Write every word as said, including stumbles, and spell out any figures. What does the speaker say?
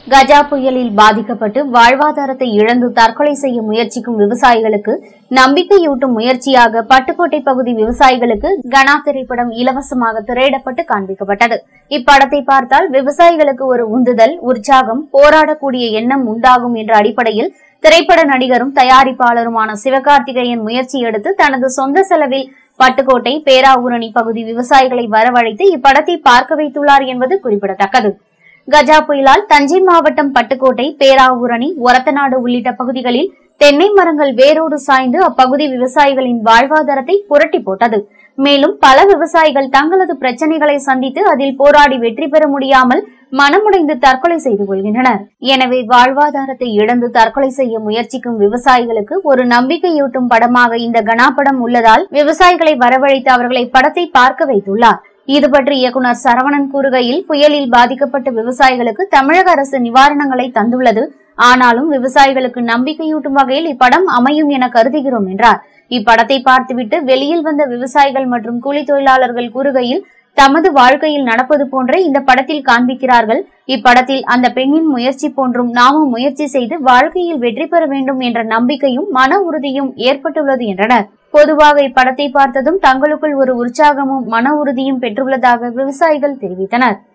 கஜா புயலில் பாதிக்கப்பட்டு வாழ்வாதாரத்தை இழந்து தற்கொலை செய்ய முயற்சிக்கும் விவசாயிகளுக்கு நம்பிக்கையூட்டும் முயற்சியாக பட்டுக்கோட்டை பகுதி விவசாயிகளுக்கு கனா திரைப்படம் இலவசமாக திரையிடப்பட்டு காண்பிக்கப்பட்டது. இப்படத்தை பார்த்தால் விவசாயிகளுக்கு ஒரு உந்துதல், உற்சாகம், போராடக்கூடிய எண்ணம் உண்டாகும் என்ற அடிப்படையில் திரைப்பட நடிகரும் தயாரிப்பாளருமான சிவகார்த்திகேயன் முயற்சி எடுத்து தனது சொந்த செலவில் பட்டுக்கோட்டை பேராவூரணி பகுதி விவசாயிகளை வரவழைத்து இப்படத்தை பார்க்க வைத்துள்ளார் என்பது குறிப்பிடத்தக்கது. கஜா புயலால் தஞ்சை மாவட்டம் பட்டுக்கோட்டை, பேராவூரணி, ஒரத்தநாடு உள்ளிட்ட பகுதிகளில் தென்னை மரங்கள் வேரோடு சாய்ந்து அப்பகுதி விவசாயிகளின் வாழ்வாதாரத்தை புரட்டி போட்டது. மேலும் பல விவசாயிகள் தங்களது பிரச்சனைகளை சந்தித்து அதில் போராடி வெற்றி பெற முடியாமல் மனமுடைந்து தற்கொலை செய்து கொள்கின்றனர். எனவே வாழ்வாதாரத்தை இழந்து தற்கொலை செய்ய முயற்சிக்கும் விவசாயிகளுக்கு ஒரு நம்பிக்கையூட்டும் படமாக இந்த கனா படம் உள்ளதால் விவசாயிகளை வரவழைத்து அவர்களை படத்தை பார்க்க வைத்துள்ளார். இதுபற்றி இயக்குநர் சரவணன் கூறுகையில், புயலில் பாதிக்கப்பட்ட விவசாயிகளுக்கு தமிழக அரசு நிவாரணங்களை தந்துள்ளது. ஆனாலும் விவசாயிகளுக்கு நம்பிக்கையூட்டும் வகையில் இப்படம் அமையும் என கருதுகிறோம் என்றார். இப்படத்தை பார்த்துவிட்டு வெளியில் வந்த விவசாயிகள் மற்றும் கூலி தொழிலாளர்கள் கூறுகையில், தமது வாழ்க்கையில் நடப்பது போன்றே இந்த படத்தில் காண்பிக்கிறார்கள். இப்படத்தில் அந்த பெண்ணின் முயற்சி போன்றும் நாமும் முயற்சி செய்து வாழ்க்கையில் வெற்றி பெற வேண்டும் என்ற நம்பிக்கையும் மன உறுதியும் ஏற்பட்டுள்ளது என்றனர். பொதுவாக இப்படத்தை பார்த்ததும் தங்களுக்குள் ஒரு உற்சாகமும் மன உறுதியும் பெற்றுள்ளதாக விவசாயிகள் தெரிவித்தனர்.